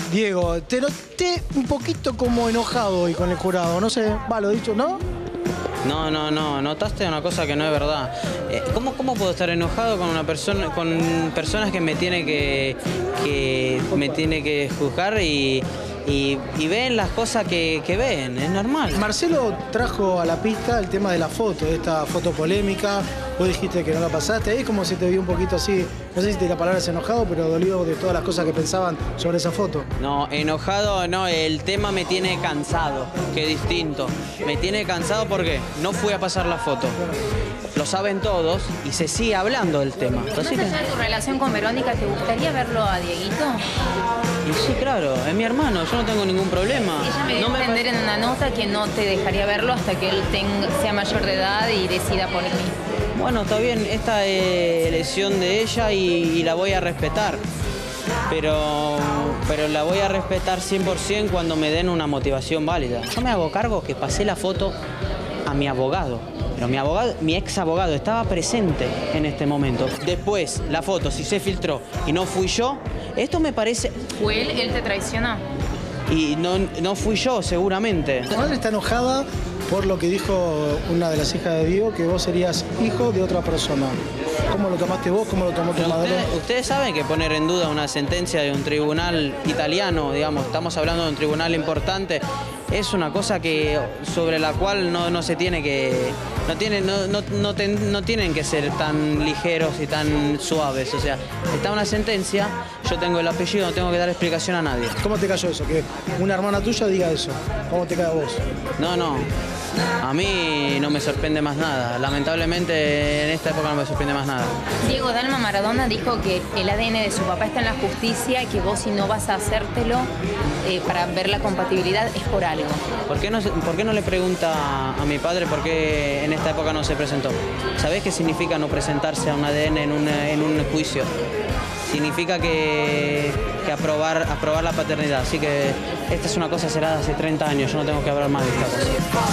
Diego, te noté un poquito como enojado hoy con el jurado, no sé, va, lo dicho, ¿no? No, notaste una cosa que no es verdad. ¿Cómo puedo estar enojado con una persona, con personas que me tiene que juzgar y ven las cosas que ven? Es normal. Marcelo trajo a la pista el tema de la foto, de esta foto polémica. Vos dijiste que no la pasaste. Ahí como se te vio un poquito así, no sé si la palabra es enojado, pero dolido de todas las cosas que pensaban sobre esa foto. No, enojado no, el tema me tiene cansado, que es distinto. Me tiene cansado porque no fui a pasar la foto. Lo saben todos y se sigue hablando del tema. Más allá de tu relación con Verónica, ¿te gustaría verlo a Dieguito? Y sí, claro, es mi hermano, yo no tengo ningún problema. Ella me dio a entender en una nota que no te dejaría verlo hasta que él sea mayor de edad y decida por él mismo. Bueno, está bien, esta es elección de ella y la voy a respetar. Pero la voy a respetar 100% cuando me den una motivación válida. Yo me hago cargo que pasé la foto a mi abogado. Pero mi ex abogado estaba presente en este momento. Después, la foto, si se filtró y no fui yo, esto me parece... ¿Fue él? ¿Él te traicionó? Y no fui yo, seguramente. Tu madre está enojada por lo que dijo una de las hijas de Diego, que vos serías hijo de otra persona. ¿Cómo lo tomaste vos? ¿Cómo lo tomó tu madre? Ustedes saben que poner en duda una sentencia de un tribunal italiano, digamos, estamos hablando de un tribunal importante, es una cosa que sobre la cual no se tiene que... No tienen que ser tan ligeros y tan suaves. O sea, está una sentencia, yo tengo el apellido, no tengo que dar explicación a nadie. ¿Cómo te cayó eso? Que una hermana tuya diga eso. ¿Cómo te cae a vos? No. A mí no me sorprende más nada. Lamentablemente en esta época no me sorprende más nada. Diego Dalma Maradona dijo que el ADN de su papá está en la justicia y que vos si no vas a hacértelo para ver la compatibilidad es por algo. ¿Por qué no le pregunta a mi padre por qué en esta época no se presentó? ¿Sabés qué significa no presentarse a un ADN en un juicio? Significa que aprobar la paternidad. Así que esta es una cosa cerrada hace 30 años. Yo no tengo que hablar más de esta cosa.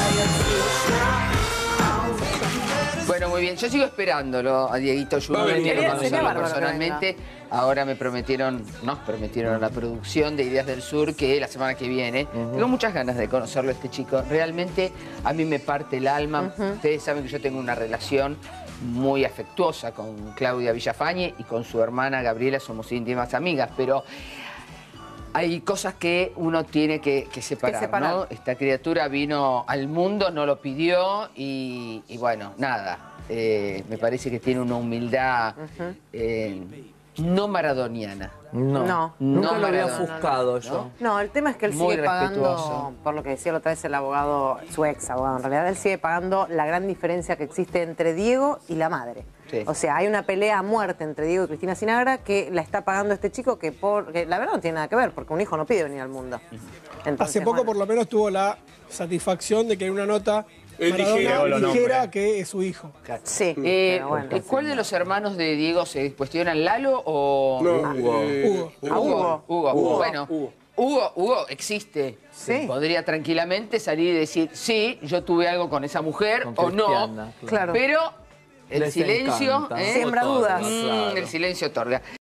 Bueno, muy bien. Yo sigo esperándolo a Dieguito Junior personalmente. Ahora nos prometieron a la producción de Ideas del Sur que la semana que viene. Tengo muchas ganas de conocerlo a este chico. Realmente a mí me parte el alma. Ustedes saben que yo tengo una relación muy afectuosa con Claudia Villafañe y con su hermana Gabriela, somos íntimas amigas, pero hay cosas que uno tiene que separar, ¿no? Esta criatura vino al mundo, no lo pidió y bueno, nada. Me parece que tiene una humildad no maradoniana. No, nunca lo había ofuscado yo. No, el tema es que él sigue pagando, por lo que decía la otra vez el abogado, su ex abogado, en realidad él sigue pagando la gran diferencia que existe entre Diego y la madre. Sí. O sea, hay una pelea a muerte entre Diego y Cristina Sinagra que la está pagando este chico que la verdad no tiene nada que ver, porque un hijo no pide venir al mundo. Entonces, hace poco por lo menos tuvo la satisfacción de que en una nota Maradona dijera que es su hijo. Sí. Bueno, ¿cuál de los hermanos de Diego se cuestionan, Lalo o...? No, Hugo. Bueno, Hugo existe. Sí. Podría tranquilamente salir y decir, sí, yo tuve algo con esa mujer o no. Claro. Pero el silencio... siembra dudas. El silencio otorga.